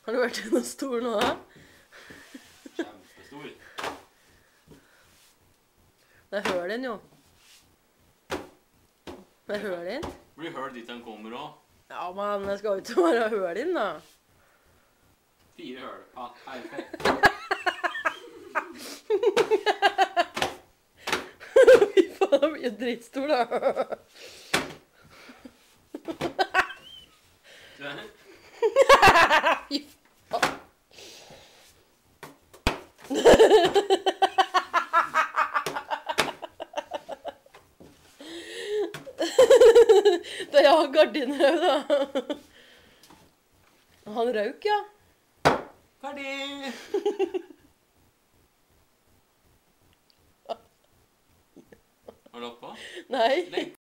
Har du vært i noen stol nå da? Kjempestor. Det er høl inn jo. Det er høl inn. Blir høl dit han kommer også. Ja, men det skal jo ikke være høl inn da. 4 høl. Ja, perfekt. Fy faen, det blir jo drittstor da. Fy faen. Det er jo gardiner da. Han røk, ja. Ferdig! Har du lagt på? Nei.